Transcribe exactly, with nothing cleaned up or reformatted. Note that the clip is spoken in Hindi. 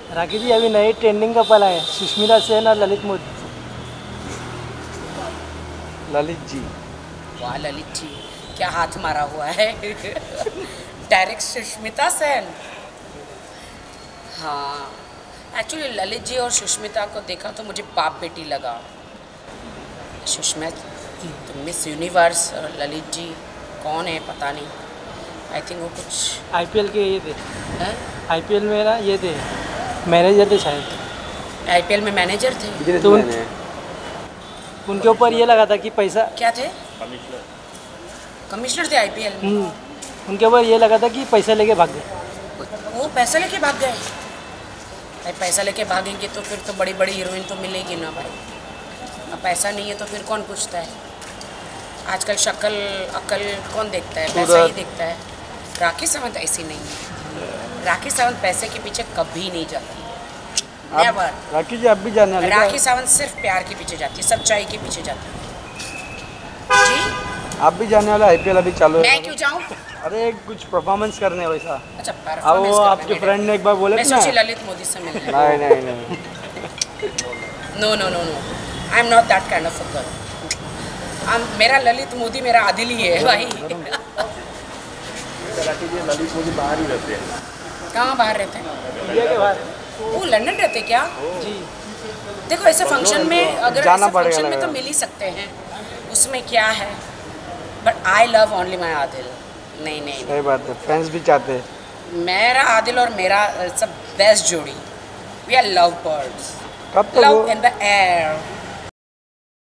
राखी जी अभी नई ट्रेंडिंग कपल है सुष्मिता सेन और ललित मोदी। ललित जी, वाह ललित जी क्या हाथ मारा हुआ है। डायरेक्ट सुष्मिता सेन। हाँ एक्चुअली ललित जी और सुष्मिता को देखा तो मुझे बाप बेटी लगा। सुष्मिता तो मिस यूनिवर्स और ललित जी कौन है पता नहीं। आई थिंक वो कुछ आईपीएल के ये थे, हैं आईपीएल में ना ये थे मैनेजर थे शायद। आईपीएल में मैनेजर थे तो उन, उनके ऊपर ये लगा था कि पैसा क्या थे कमिश्नर थे आईपीएल में। हम्म, उनके ऊपर ये लगा था कि पैसा लेके भाग गए। वो पैसा लेके भाग गए। भाई पैसा लेके भागेंगे तो फिर तो बड़ी बड़ी हीरोइन तो मिलेगी ना भाई। अब पैसा नहीं है तो फिर कौन पूछता है। आजकल शक्ल अक्ल कौन देखता है, पैसा ही देखता है। राखी सावंत ऐसी नहीं है। राखी सावंत पैसे के पीछे कभी नहीं जाती। नेवर। राखी जी आप भी जाने वाले क्या? राखी सावंत सिर्फ प्यार के पीछे जाती है, सच्चाई के पीछे जाती है। जी आप भी जाने वाले आईपीएल अभी चालू है। मैं क्यों जाऊँ? अरे कुछ परफॉर्मेंस करने वैसा। अच्छा अब वो आपके फ्रेंड ने एक बार बोले मैं थे ना। सोची ललित मोदी से मिलने। नहीं नहीं नहीं no no no no I am not that kind of a girl. मेरा ललित मोदी मेरा आदिल ही है भाई। ललित मोदी बाहर ही रहते हैं। कहाँ बाहर रहते हैं? इंडिया के बाहर। वो लंदन रहते क्या? जी देखो ऐसे फंक्शन में अगर जाना ऐसे पड़ेगा फंक्शन में तो लगा। मिल ही सकते हैं, उसमें क्या है। But I love only my Adil. नहीं नहीं सही बात है, फैंस भी चाहते हैं। मेरा आदिल और मेरा सब बेस्ट जोड़ी। वी आर लव बर्ड्स, कब तक लव वो इन द एयर।